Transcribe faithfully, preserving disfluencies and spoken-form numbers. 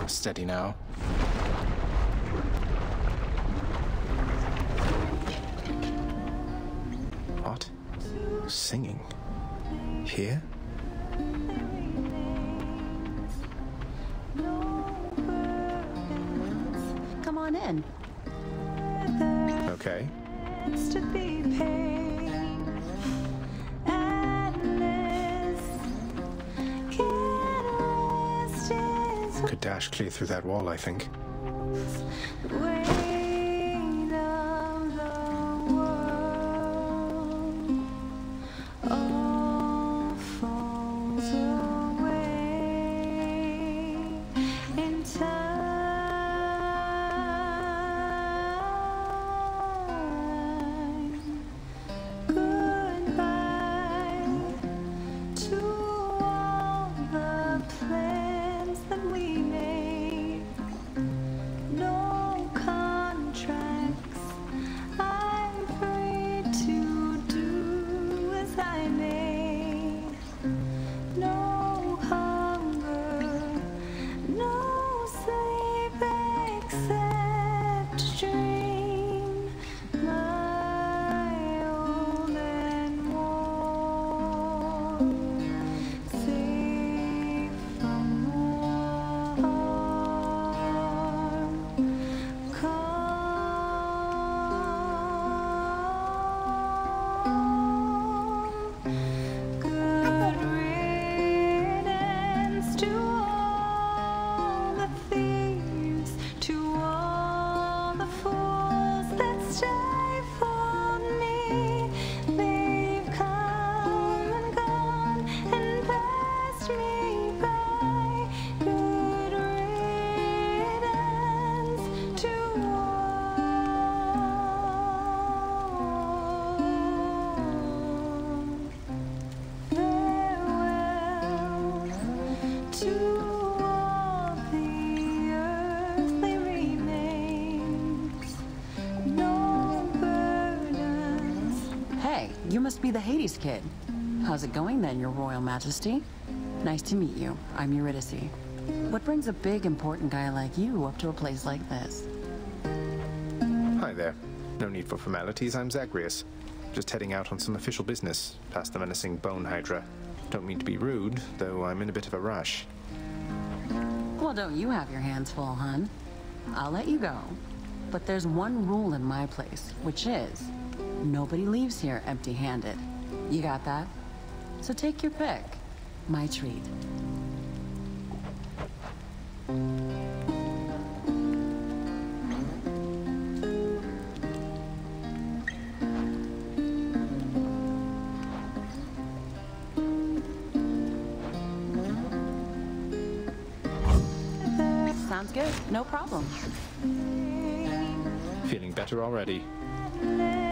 Steady now. What? Singing? Here? Come on in. Okay. Could dash clear through that wall, I think. You must be the Hades kid. How's it going then, Your Royal Majesty? Nice to meet you. I'm Eurydice. What brings a big, important guy like you up to a place like this? Hi there. No need for formalities, I'm Zagreus. Just heading out on some official business, past the menacing Bone Hydra. Don't mean to be rude, though I'm in a bit of a rush. Well, don't you have your hands full, hun? I'll let you go. But there's one rule in my place, which is nobody leaves here empty-handed. You got that? So take your pick. My treat. Sounds good. No problem. Feeling better already.